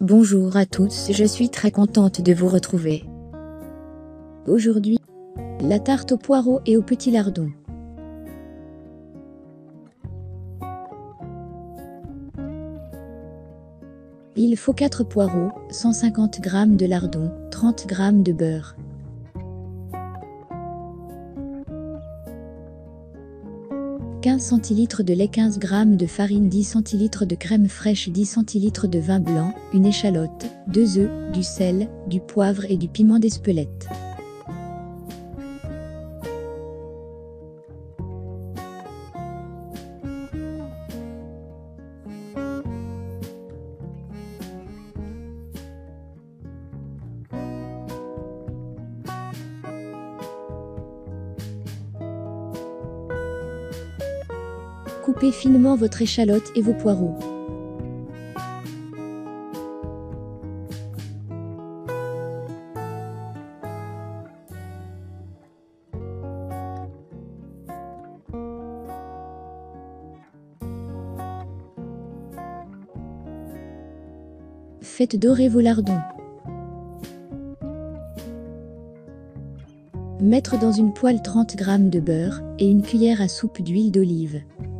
Bonjour à tous, je suis très contente de vous retrouver. Aujourd'hui, la tarte aux poireaux et aux petits lardons. Il faut 4 poireaux, 150 g de lardons, 30 g de beurre. « 15 centilitres de lait, 15 g de farine, 10 centilitres de crème fraîche, 10 centilitres de vin blanc, une échalote, 2 œufs, du sel, du poivre et du piment d'Espelette. Coupez finement votre échalote et vos poireaux. Faites dorer vos lardons. Mettre dans une poêle 30 g de beurre et une cuillère à soupe d'huile d'olive.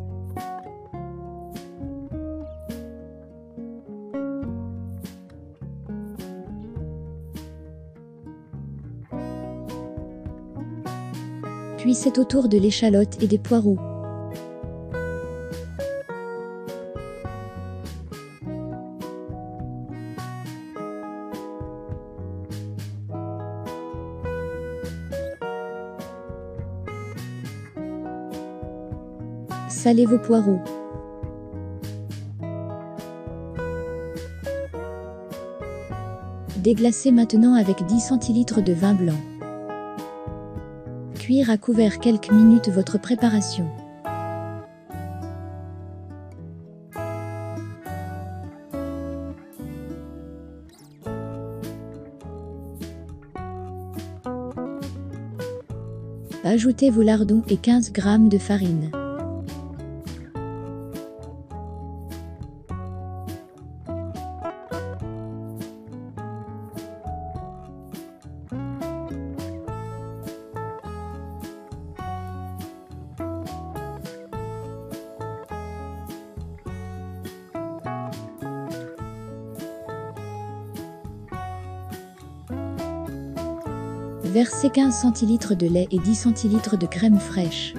Puis c'est au tour de l'échalote et des poireaux. Salez vos poireaux. Déglacez maintenant avec 10 centilitres de vin blanc. Cuire à couvert quelques minutes votre préparation. Ajoutez vos lardons et 15 g de farine. Versez 15 centilitres de lait et 10 centilitres de crème fraîche.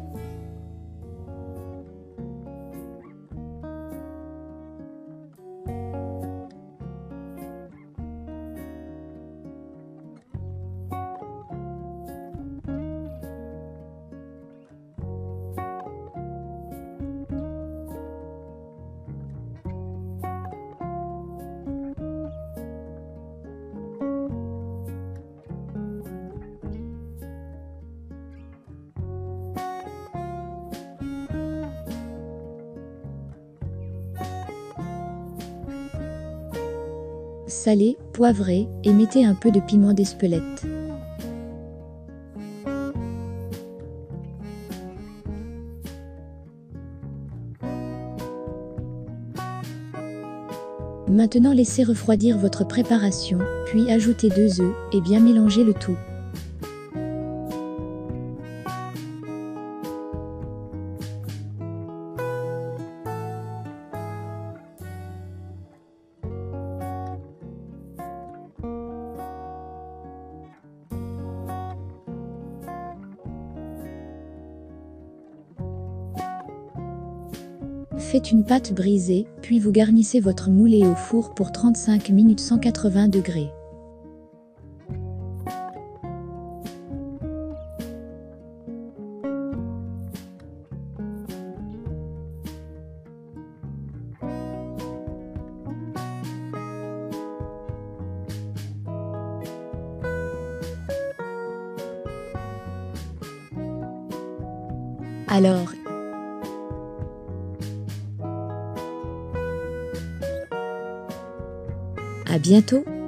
Salez, poivrez et mettez un peu de piment d'Espelette. Maintenant laissez refroidir votre préparation, puis ajoutez 2 œufs et bien mélangez le tout. Faites une pâte brisée, puis vous garnissez votre moule au four pour 35 minutes 180 degrés. Alors, à bientôt!